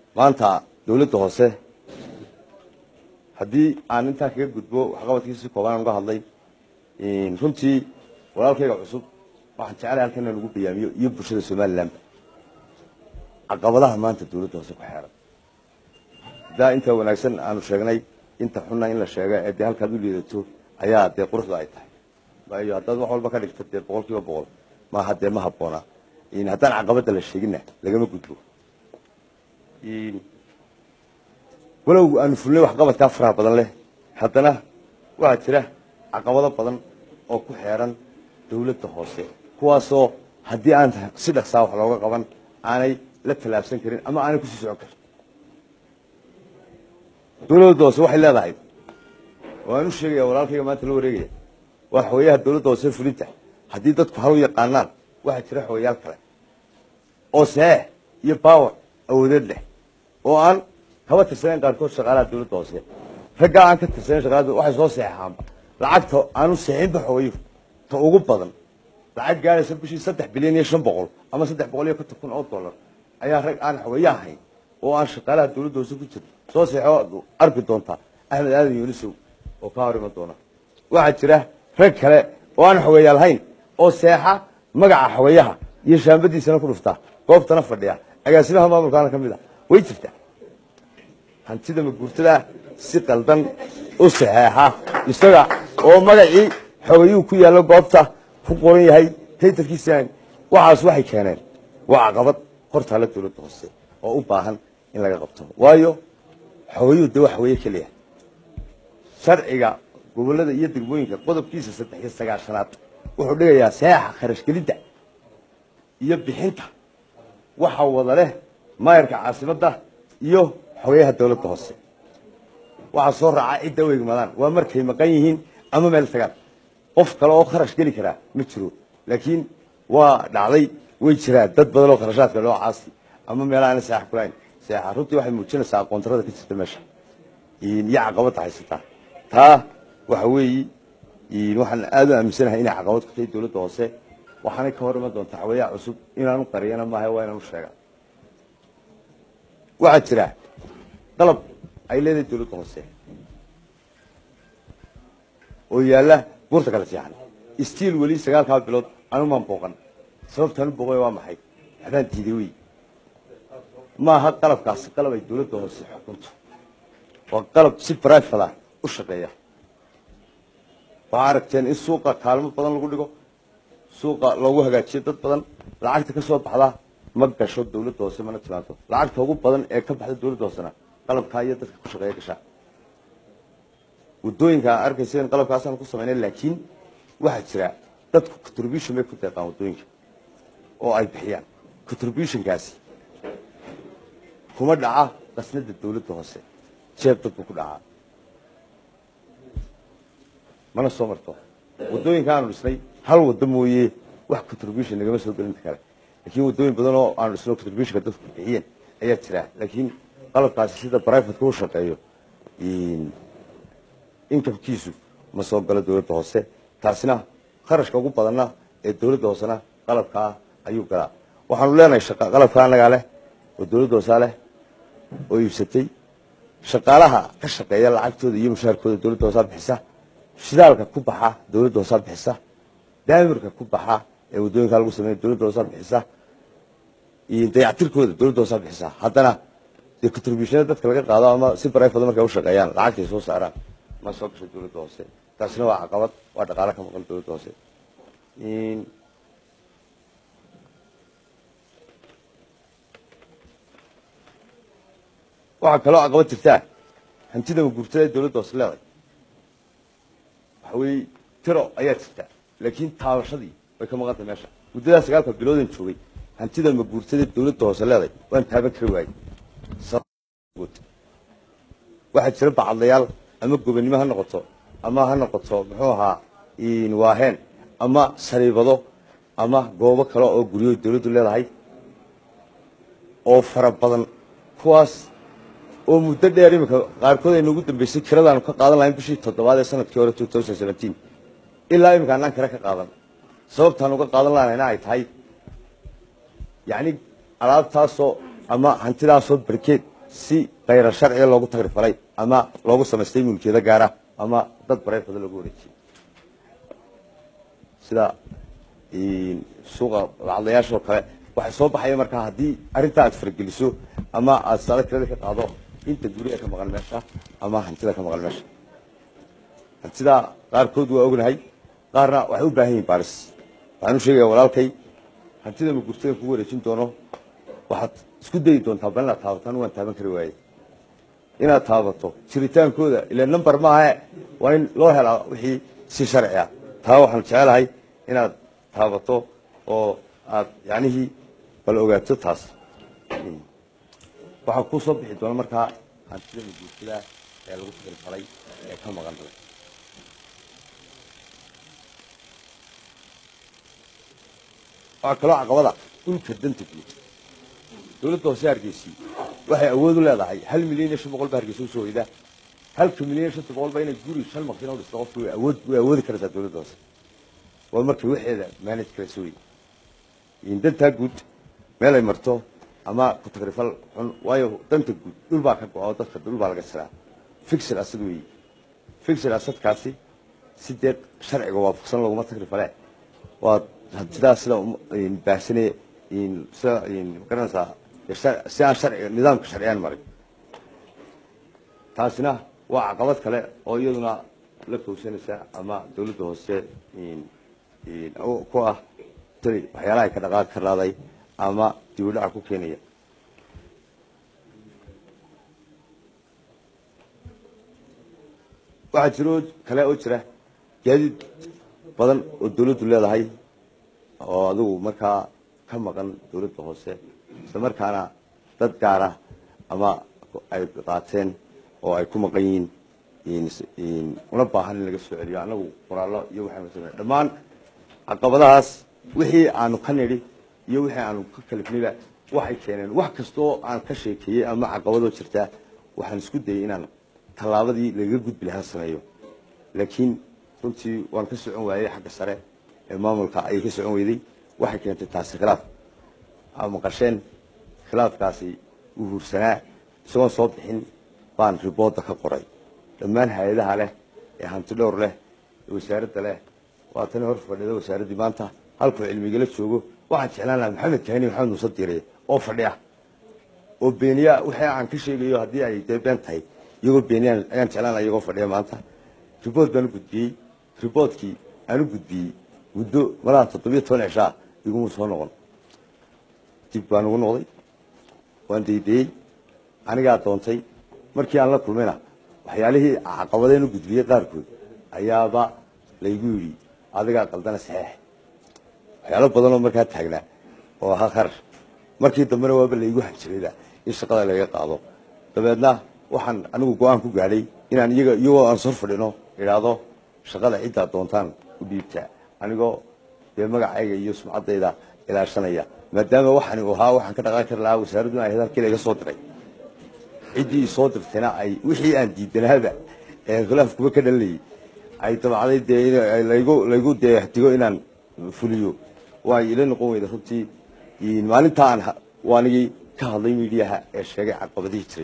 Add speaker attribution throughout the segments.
Speaker 1: maanta dawladda hoose haddii aan intaa kaga gudbo waxqabadkiisi kooban uga hadlay runtii walaalkayga cusub waxaan jecelahay halkan inaan ugu bayaamiyo iyo bulshada Soomaaliland caqabadaha maanta dawladda hoose ku xeeran daa inta wanaagsan aanu sheegnay inta xunna in la sheego ee halkaad u liidato ayaa quruxda ay tahay waayo haddaad wax walba ka dhigto 100% ma hadee ma habboona in haddaan caqabada la sheegina lagama gudbo walow aan fulnay waxqabadka faraha badan leh haddana waxaa jira caqabado badan oo ku xeeran dawladda hoose kuwaasoo haddii aan si dhaqso ah wax looga qaban aanay la talaabsan karin ama aanay ku sii socon karin dawladda hoose waxay leedahay waan u sheegaya walaalkayga maanta la wareegaya waa xooyaha dawladda hoose fulinta haddii dadku hal u yaqaanaan waxaa jira xooyaal kale oo sax iyo power awoodeed leh oo aan kaba tirsan qaarkood shaqaalaha dawladda hoose ragga aan ka tirsan shaqaalada waxay soo saxaan lacagta aanu saxin baxooyo ta ugu badan lacag gaaraysa bishii 3 bilyan iyo 500 ama 350 oo dollar ayaa rag aan xawaayahay oo aan shaqaalaha dawladda hoose ku jiro soo saxo arki doonta Ahmed Aadan Yunusow oo ka horima doona waxa jira rag kale oo aan xawaayaal hayn oo saxa magaca xawaayaha iyo shaambadiisana ku dhufta goobtana fadhiya agaasimaha maamulkaana kamid ah way jirtaa hantida ma guurtada si qaldan u saxeexa isaga oo magacii xogayuu ku yaalo goobta ku qoran yahay taytarkiisa waxaas waxay keeneen waa caqabad horta la dawladda hoose oo u baahan in laga qabto waayo xogayuu wax weeye kaliya sharciga gobolada iyo degmooyinka qodobkiisa 3 wuxuu dhigayaa saxa kharash gelinta iyo bixinta waxa wada leh maayarka caasimadda iyo xogayaha dawladda hoose waxa soo raaca cidda weeg madaan waa markay maqan yihiin ama meel tagaan qof kale oo kharash geli kara ma jiro laakiin waa dhacday way jiraan dad badan oo kharashaadka loo caasi ama meel aan sax kulayn sax runtii waxay muujinaysaa koontarada ka jirta meesha iyo caqabad haysata taa waxa weeye waxaan aad u aaminsanahay inay caqabad ku tahay dawladda hoose waxaanay ka horima doontaa xawayaha cusub inaanu qariyana maaha waa inaanu sheegaa waxaa jira qalab ay leedahay dawladda hoose oo yaala buurta kala fiican istiil weli 9 bilood aanu maan booqan sababtan booqay waa maxay hadaan diiday wey maaha qalabkaas qalab ay dawladda hoose xukunto waa qalab si private ah u shaqeeya waxaa aragteen in suuqa kaalmo badan lagu dhigo suuqa loogu hagaajiyo dad badan lacagta ka soo baxda ma gasho dawladda hoose mana timaado lacagta ugu badan ee ka baxda dawladda hoosena qalabka iyo dadka ku shaqeeya gasha wadooyinka arkayseen qalabkaas aan ku sameynay laakiin waxa jira dadku contribution ay ku deeqaan wadooyinka oo ay bixiyaan contribution-kaasi kuma dhaca qasnada dawladda hoose jeeb dadku ku dhaca mana soo marto wadooyinka aanu dhisnay hal wada mooyee wax contribution lagama soo gelin kara laakiin wadooyin badan oo aanu dhisno contribution dadku bixiyeen ayaa jira laakiin qalabkaasi sida private ku shaqeeyo inkamkiisu ma soo galo dawladda hoose taasina kharashka ugu badanna ee dawladda hoosena qalabka ayuu galaa waxaanu leenahay shaqa qalabka anaga leh oo dawladda hoose leh oo iibsatay shaqaalaha ka shaqeeya lacagtooda iyo mushaarkooda dawladda hoose bixisa shidaalka ku baxa dawladda hoose bixisa daamirka ku baxa ee wadooyinka lagu sameeyo dawladda hoose bixisa iyo dayactirkooda dawladda hoose bixisa haddana contribution dadka laga qaado ama si private markay u shaqeeyaan lacagtay soo saaraan ma soo gasho dawladda hoose taasina waa caqabad waa dhaqaale ka maqan dawladda hoose waxa kale oo caqabad jirta hantida guurtada dawladda hoose leedahay waxa weeye tiro ayaa jirta laakiin taabashadii way ka maqan tahay meesha muddada 9 bilood joogay hantida ma guurtada dawladda hoose leedahay waan taaban kari waayay waxa jira bacadlayaal ama gobonimo ha noqoto ama muxuu ahaa waaheen ama sariibado ama goobo kale oo guriyo dawladdu leedahay oo fara badan kuwaas oo muddo dheer imika qaarkood ay nagu dambeysay kiradaan ka qaadan lahayn bishii 7 ee sanadkii hore 2017 ilaa imika aan kira ka qaadan sababtaan uga qaadan lahayn ay tahay yani alaabtaasoo ama hantidaasoo barkeed si غير sharci loogu tagrifalay ama loogu sameystay mulkiyada gaar ah ama dad bareefada lagu wareejiyay sida suuqa lacagayaasha kale waxay soo baxay marka hadii arinta aad fargeliso ama aad salaadada ka qaado inta guriga ka maqan meesha ama hantida ka maqan meesha hantida qaarkood waa ognahay qaarna waxay u baahan yihiin baaris waxaan u sheegay walaalkay hantida ma gurtada ku wareejin doono waxaad isku dayi doontaa bal inaad taabataan waan taaban kari waayay inaad taabato jiritaankooda ila number maaha waa in loo helaa wixii si sharci ah taa waxaan jecelahay inaad taabato oo aad yaanihi bal ogaato taas waxa ku soo bixi doona markaa hantida gurtada ee lagu tagrifalay ee ka maqan tahay kaloo caqabada dhulka danta guud dawladda hoose Hargeysa waxay awood u leedahay 1 milyan iyo 500 Hargeysa soo weyda 1 milyan iyo 500 bayna guri shan maqsin oo dhisto qofku awood kartaa dawladda hoose waa markii waxeeda manage kala soo in danta guud meel ay marto ama ku tagrifal xun waayo danta guud dhul baa ka go'o dadka dhul baa laga siraa fixed asad weey fixed asad kaasi sideed sharciga waafaqsan laguma tagrifale waa hantida sida baahsane garanaysaa si aan sharciga nidaamka sharciyan marin taasina waa caqabad kale oo iyaduna la kowsanaysa ama dawladda hoose ku ah tani waxyaalaha ka dhaqaaq ka raaday ama dib u dhac ku keenaya waxa jiro kale oo jira gaadiid badan oo dawladdu leedahay oo adigu markaa ka maqan dawladda hoose isla markaana dad gaar ah ama ay qaateen oo ay ku maqan yihiin una baahan in laga soo celiyo anagu qoraallo iyo waxaan sameeyay dhammaan caqabadahaas wixii aanu ka nidhi iyo wixii aanu ka kalifnayba waxay keeneen wax kasta oo aan ka sheekeeyay ama caqabado jirta waxaan isku dayay inaan tallaabadii laga gudbi lahaa sameeyo laakiin runtii waan ka socon waayay xagga sare ee maamulka ay ka socon weyday waxay keentay taasi khilaaf ama qasheen khilaafkaasi uu hursanaa isagoo soo bixin baan riboodda ka qoray dhammaan hay'adaha leh ee hanti dhowr leh wasaaradda leh waa tan hor fadhida wasaaraddii maanta halkuu cilmiga la joogo waxaan jeclaan lahaa maxamed kahani maxamed muuse diiray oo fadhiya oo beeniya wixii aan ka sheegayo haddii ay been tahay iyagoo beeniyaan ayaan jeclaan lahaa iyagoo fadhiya maanta ribood baan u gudbiyey riboodkii aan u gudbiyey muddo malaha 17 cisho iguma soo noqon dib baan ugu noqday waan diiday aniga doontay markii aan la kulmayna waxyaalihii caqabadeen u gudbiyay qaarkood ayaaba laygu yiri adiga qaldana saxiix waxyaalo badan oo markaa taagnaa oo akhar markii dambena waaba laygu hanjirayda in shaqada laga qaado dabeedna waxaan anigu go'aan ku gaaray inaan iyagoo aan soo fadhino iraado shaqada cidda doontaan u dhiibta anigoo magacayga iyo sumcadayda ilaashanaya maadaama waxaan ka dhaqan kar lahaa wasaaraddu ay hadalkeeda iga soo diray ciddii soo dirtayna ay wixii aan diidanaaba ee khilaaf kuba ka dhalayay ay tabacday dee laygu deextigo inaan fuliyo waa ila noqon weyda runtii maalinta aan waanigii ka hadlay miidiyaha ee sheegay caqabadihii jiray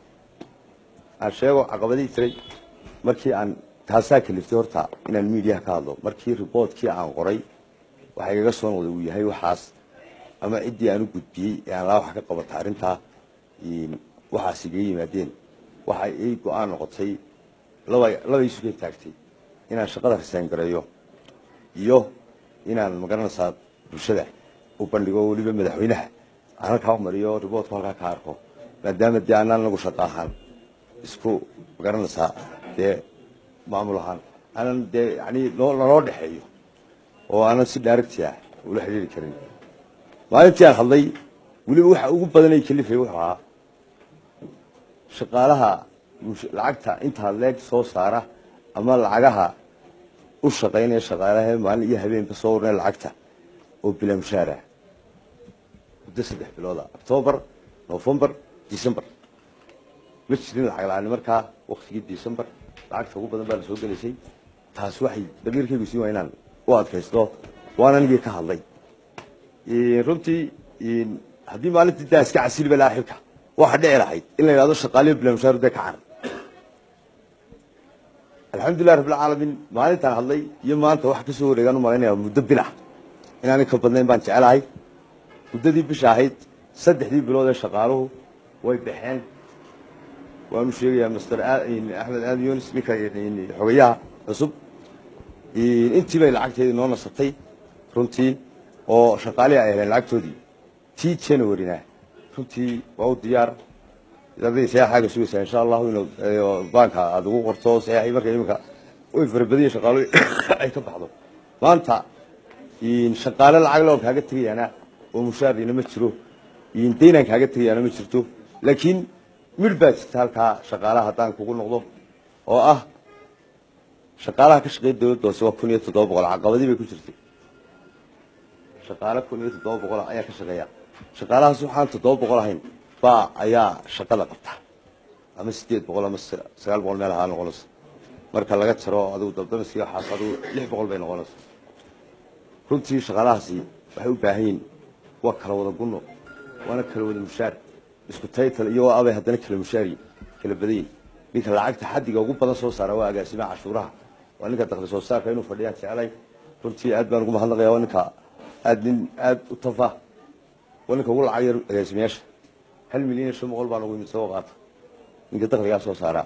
Speaker 1: aan sheego caqabadihii jiray markii aan taasaa kaliftay horta inaan miidiyaha ka hadlo markii riboodkii aan qoray waxa iga soo noqday uu yahay waxaas ama ciddii aan u gudbiyey ee aan laa wax ka qabata arrintaa waxaas iga yimaadeen waxa ay go'aan noqotay laba isu ka taagtay inaan shaqada risaan gareeyo iyo inaan magaranaysaa bulshada u bandhigo weliba madaxweynaha aan halkaa mariyo riboodku halkaa ka arko maadaama dee aanaan nagu shaqo ahaan isku magaranaysaa dee maamul ahaan aanan dee yani naloo dhexeeyo oo aanan si daaragti ah ula xidhiiri karin maalintii aan hadlay weliba waxa ugu badanay kalifay wuxuu ahaa shaqaalaha lacagta intaa leeg soo saara ama lacagaha u shaqaynaya shaqaalaha maalin iyo habeenba soo warinaya lacagta oo bila mushaara muddo 3 bilood October November December ma jirin lacag la'aan markaa waqtigii December lacagta ugu badan baa la soo galeysay taas waxay dabiirkaygu sii waynaan u adkaysto waana nigi ka hadlay runtii haddii maalintii daa iska casili balaa xilka waxa dhici lahayd in la yiraahdo shaqaaliyo bila mushaar ka carar alxamdulillaah rabbil caalamiin maalintan hadlay iyo maanta wax ka soo wareegan maalinaya muddo bil ah inaan ka badnayn baan jecelahay muddadii bisha ahayd saddexdii bilood ee shaqaaluhu way baxeen waanu sheegayaa Mr. Axmed Aad Yunis ninka xogayaha cusub intii bay lacagteedii noo nasatay runtii oo shaqaalihi ay heleen lacagtoodii tii January-na runtii waa u diyaar dadii saxaaga sugaysa insha Allah inuu banka aad ugu qorto saxay marka iminka way farbadiyo shaqaaluhu ay ka baxdo maanta shaqaale lacag loo kaaga tagayana oo mushaarina ma jiro deynan kaaga tagayana ma jirto laakiin midbaad halka shaqaalaha hadaan kugu noqdo oo ah shaqaalaha ka shaqeeya dawladda oo 1700 caqabadii bay ku jirtay shaqaale 1700 ayaa ka shaqeeya shaqaalahaas waxaan 700 ahayn baa ayaa shaqada qabta ama 800 ama 900 meel ahaan noqonaysa marka laga jaro adigu dabdamiska xaasadu 600 bay noqonaysa runtii shaqaalahaasi waxay u baahan yihiin waa kala wada gunno waana kala wada mushaar isku taytal iyo abay hadana kala mushaari kala badiyay ninka lacagta xadiga ugu badan soo saara waa agaasimaha cashuuraha waa ninka dakhli soo saarka inuu fadhiyaa jeclay runtii aad baan ugu mahadnaqayaa waa ninka aad u tafa waa ninka ugu lacag yar agaasimayaasha 1 milyan 500 baan ugu imid soo qaata ninka dakhliga soo saara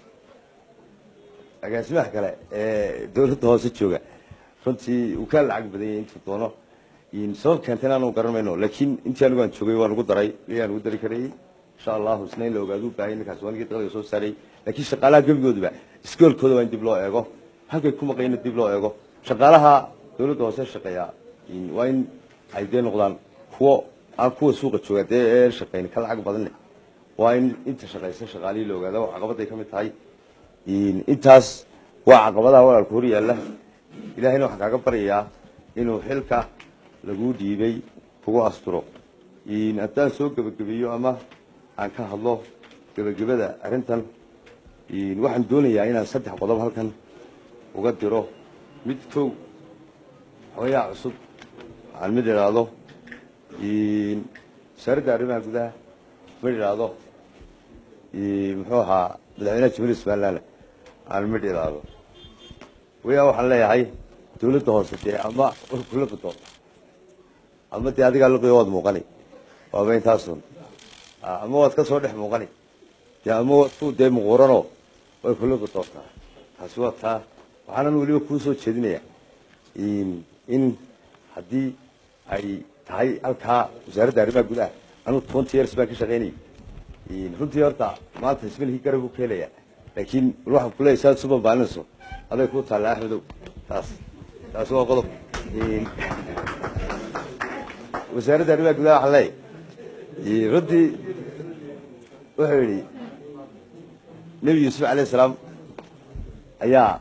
Speaker 1: agaasimaha kale ee dawladda hoose jooga runtii uu ka lacag badan yahay inta doono sabab keentay aanu garanayno laakiin intii anigu aan joogay waan ugu daray iyaan ugu dari karay insha Allah isnayn la ogaado baahay ninkaas waan dakhliga soo saaray laakiin shaqaalaha gabigooduba iskoolkooda waa in dib loo eego halkay ku maqayna dib loo eego shaqaalaha dawladda hoose shaqeeya waa in ay dee noqdaan kuwa aan kuwa suuqa jooga ee shaqeyn ka lacag badan leh waa in inta shaqeysa shaqaalihi la ogaado caqabad ay ka mid tahay intaas waa caqabadaha walaalku hor yaalla ilaahayna waxa kaaga baryaa inuu xilka lagu dhiibay kugu asturo haddaan soo gabagabeeyo ama aan ka hadlo gabagabada arrintan waxaan doonayaa inaan 3 qodob halkan uga diro mid kow xogayaha cusub aan mid iraado wasaaradda arrimaha gudaha mid iraado muxuu ahaa madaxweynaha jamhuuriyadda Somaliland aan mid iraado waxaan leeyahay dawladda hoose ama kula bato ama tii adiga luqay wad muuqani waa intaasun ama wad ka soo dhex muuqani ama wad ku dee muqorano way kula bato taasi waa taa waxaan waliba ku soo jeedinayaa in hadii ay tahay halka wasaaradda arrimaha gudaha anu 20 years baan ka shaqeynay runtii horta maanta ismilkii garab u keenaya laakiin waxaan ku leeyahay suban baalinso aday ku taala Axmedow taas waa qodob wasaaradda arrimaha gudaha waxa leeyahay runtii wuxuu yidhi Nabi Yuusuf alayhi salaam ayaa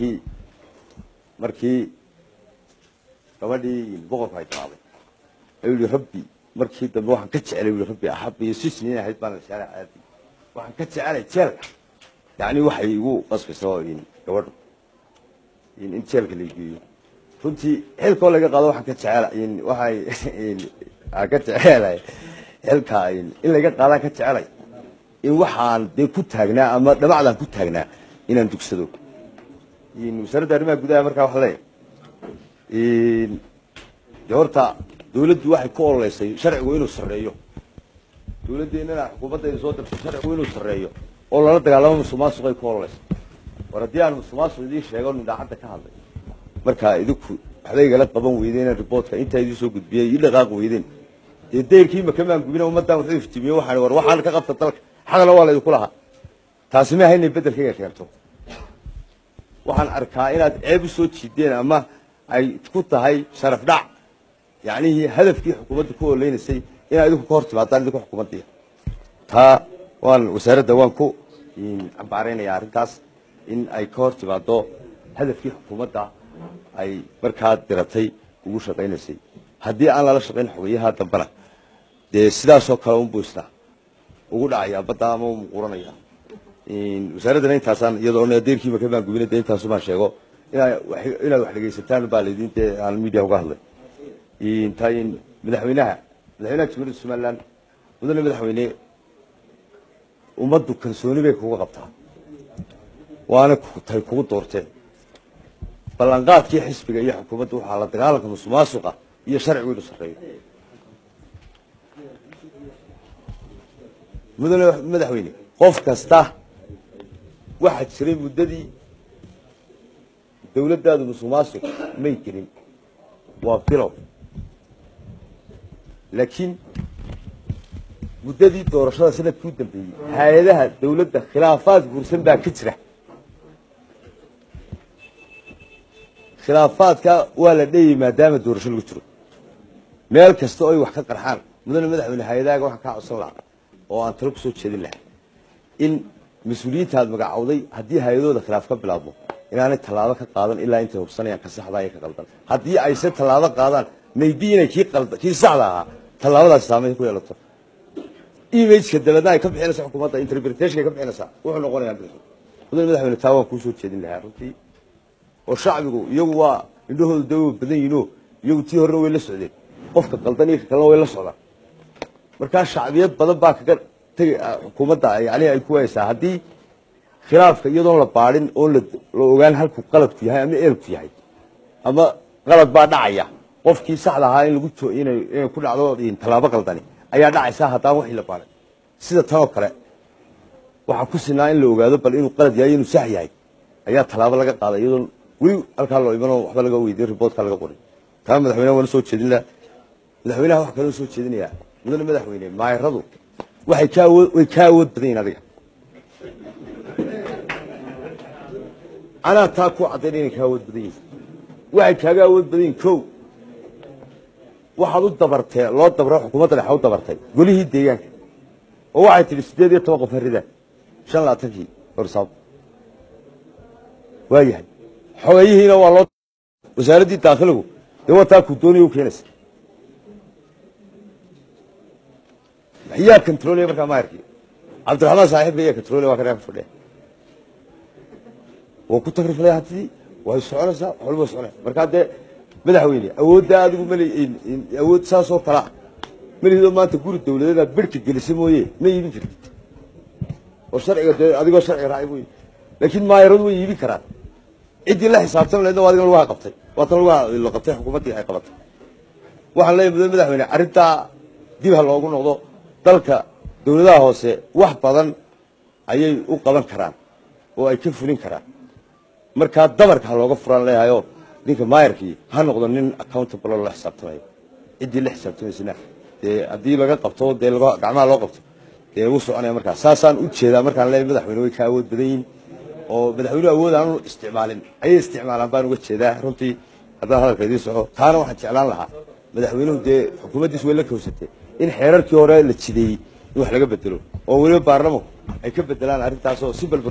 Speaker 1: markii gabadhii boqorka ay taabay ayuu rabbi markii dambe waxaan ka jecelay rabbi ahabbi sisniin ahayd baan sharac aadi waxaan ka jecelay jeelka yaani waxay igu qasbaysaa gabadhu in jeelka la geeyo runtii xilkoo laga qaado waxaan ka jecelay waxay ka jecelay xilka in laga qaado ka jecelay in waxaan dee ku taagnaa ama dhamacdan ku taagnaa inaan dugsado wasaaradda arrimaha gudaha markaa wax leeyahay horta dawladdu waxay ku ololeysay sharcigu inuu sareeyo dawladdeena xukuumadda soo dirtay sharcigu inuu sareeyo oo lala dagaalamo musuqmaasuqay ku ololeysay war haddii aan musuqmaasuq idin sheego nidaacadda ka hadlay marka idinku waxba igala qaban weydeen reportka inta idin soo gudbiyay ii dhaqaaq weydeen deerkii ma kamaan gubina ummadda wuxuu iftiimiyay waxaan ka qabta dalka xaqna waa la idinku lahaa taasi ma haynay bedelkayga keento waxaan arkaa inaad ceeb u soo jiideen ama ay ku tahay sharaf dhac يعني هدفكي حكومتك هو اللي نسي إن هذا كورت بعد ذلك حكومتي تا وان وزارة دوانكو إن عبارين يا رنتاس إن أي كورت بعده هدفكي حكومتها أي بركات درتي وش قين نسي هدي أنا لا شقين حويها تبنا ده سدا سكرهم بوسنا وقول عيا بدامو مقرنيا إن وزارة دين تاسان يدورون يدير كي مكان قبيلة دين تاسو ما شيء إلى واحد جيستان بالدين ت على الميديا وقهله إن تاين مدحوينها جمهورية Somaliland ودنا مدحوينه ummaddu kalsooni bay kuga qabtaa waana tay kugu doorteen ballanqaadkii xisbiga iyo xukuumaddu waxaa la dagaalanka musuqmaasuqa iyo sharcigu inuu sarreeyo mudane madaxweyne qof kasta waxaa jiray muddadii dawladdaadu musuqmaasuq may jirin waa bilow laakiin muddadii doorashada sanadkii u dambeeyey hay-adaha dawladda khilaafaad guursan baa ka jira khilaafaadka waa la dheeyey maadaama doorasho lagu jiro meel kasta oo ay wax ka qarxaan mudane madaxweyne hay-adahaaga waxaan kaa codsan lahaa oo aan talo kusoo jeedin lahaa in mas-uuliyiinta aad magacowday haddii hay-adooda khilaaf ka bilaabmo inaanay tallaabo ka qaadan ilaa intay hubsanayaan ka saxda iyo ka qaldan haddii ayse tallaabo qaadaan maybe inay kii saxda ahaa tallaabadaasi saameyn ku yeelato imageka dabeedna ay ka bixinaysa xukuumadda interpretationka ay ka bixinaysaa wuxuu noqonayaa mudane madaxweyne taa waan kuu soo jeedin lahaa runtii oo shacbigu iyagu waa indhahooda dawa badan yihiinoo iyagu tii horena way la socdeen qofka qaldan iyo ka kalena way la socdaan markaa shacbiyad badan baa kaga tegi xukuumadda yani ay ku haysaa haddii khilaafka iyadoon la baadhin oon la ogaan halku qaladku yahay ama eelku yahay ama qalad baa dhacaya qofkii saxda ahaa in lagu inay ku dhacdo tallaabo qaldani ayaa dhacaysaa haddaan wixii la baadhin sida tan oo kale waxaa ku sinaa in la ogaado bal inuu qalad yahay inuu sax yahay ayaa tallaabo laga qaaday iyadoon weli halkaa loo imanoo waxba laga weydiin riboodkaa laga qorin taa madaxweynaha waana soo jeedin laha madaxweynaha wax kaloo soo jeedinayaa mudane madaxweyne maayaradu way ka awood badan yihin adiga anaa taa ku caddayn inay ka awood badan yihin waxay kaaga awood badan yihin kow waxaad u dabartee loo dabro xukuumadda dhexe u dabartay golihii deegaanka oo waxay tidhi 18 qof haridaan 25kii horsaab waa yahay xogeyihiina waa loo wasaaraddii daakhiligu dee wataa ku doonaya u keenaysa yaa controlaya markaa maayarkii cabdiraxmaan saaxiibka yaa controlaya waa ka reer fadhiya waa ku tagriflaya hantidii way soconaysaa wax walba soconaya markaa dee madaxweyne awoodda adigu awood saasoo kala malihido maanta guri dawladeed aad birhka gelisa mooye ma iibin kartid oo sharciga dee adigoo sharciga raacay mooye laakiin maayaradu way iibin karaan ciddii la xisaabtan lahaydna waa adiga lagu qabtay waatan lagu qabtay xukuumaddii ay qabatay waxaan leeyahay mudane madaxweyne arrintaa dib ha loogu noqdo dalka dawladaha hoose wax badan ayay u qaban karaan oo ay ka fulin karaan markaa dabarka ha looga furaan leeyahayoo ninka maayarkii ha noqdo nin accountable oo la xisaabtamayo ciddii la xisaabtamaysana dee haddii laga qabto dee gacmaha loo qabto dee wuu soconaya markaa saasaan u jeedaa markaan leeyahay madaxweyne way ka awood badan yihin oo madaxweynuhu awood aanu isticmaalin ayay isticmaalaan baan uga jeedaa runtii haddaan hadalka idiin soco taana waxaan jeclaan lahaa madaxweynuhu dee xukuumaddiis way la kawsatay in xeerarkii hore la jideeyey in wax laga bedelo oo weliba baarlamanku ay ka bedelaan arrintaasoo si balbar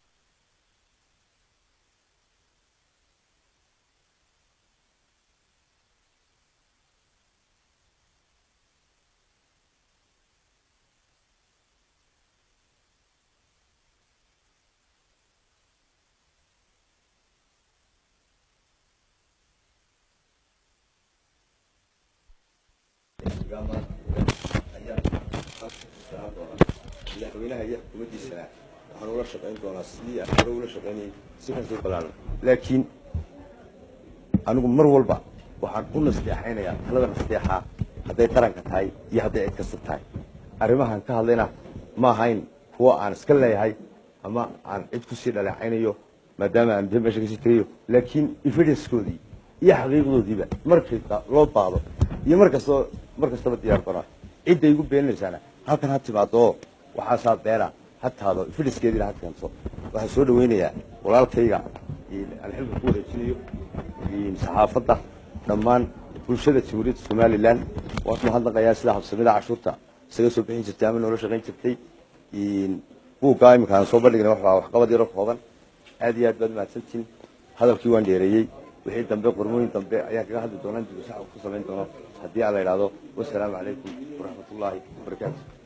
Speaker 1: madaxweynaha iyo xukuumaddiisana waxaan ula shaqayn doonaa sidii aan hore ula shaqaynayay si kasii balaaran laakiin anigu mar walba waxaan u nasteexaynayaa talada nasteexaa hadday qaranka tahay iyo hadday cid kasta tahay arrimahan ka hadlayna ma ahayn kuwa aan iska leeyahay ama aan cid kusii dhaleecaynayo maadaama aan dee meesha kasii tegayo laakiin evidencekoodii iyo xaqiiqdoodiiba markii loo baado iyo mar kastaba diyaar doonaa cidday igu beeninaysaana halkan ha timaado oo waxaasaa beena ha taado evidencekeediina ha keento waxaan soo dhawaynayaa walaalkayga aan xilka ku wareejinayo saxaafadda dhammaan bulshada jamhuuriyadda somalilan waan ku mahadnaqayaa sida habsamida cashuurta isaga soo bixin jirtay ama noola shaqayn jirtay buuggaa iminka aan soo bandhignay waxqabad yaro kooban aad iyo aad baad mahadsantiin hadalkii waan dheereeyey wixii dambe qormooyin dambe ayaan kaga hadli doonaa dib u sax ku samayn doono haddii aan la idhaahdo wasalaamu calaykum waraxmatullaahi wabarakaatu